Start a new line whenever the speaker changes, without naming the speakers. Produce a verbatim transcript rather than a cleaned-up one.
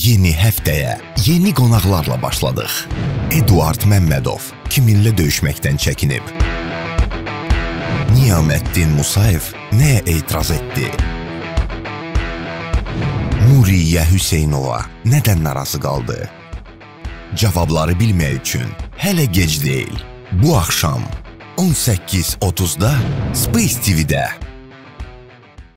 Yeni həftəyə yeni qonaqlarla başladıq. Eduard Məmmədov kiminlə döyüşməkdən çəkinib? Niyaməddin Musayev nəyə etiraz etdi? Nuriyyə Hüseynova nədən narazı qaldı? Cavabları bilmək üçün hələ gec deyil. Bu axşam on səkkiz otuzda Space T V-də.